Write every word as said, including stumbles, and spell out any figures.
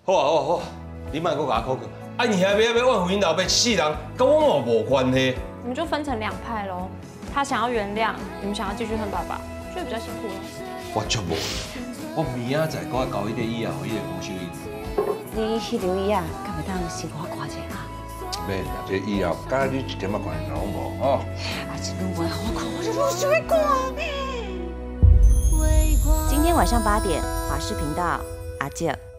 好啊好啊好啊，你莫搁甲我考考。啊，你还要要挽回你老爸世人，跟我嘛无关系。 我们就分成两派喽。他想要原谅，你们想要继续恨爸爸，所以比较辛苦咯。 我足无，我明仔载我交迄个以后，迄个黄秀英。 你迄条椅啊，敢会当先我看者啊？ 免啦，这以后甲你一点仔关系拢无哦。 啊，这愈话好看，我就愈想要看呢。今天晚上八点，华视频道，阿姐。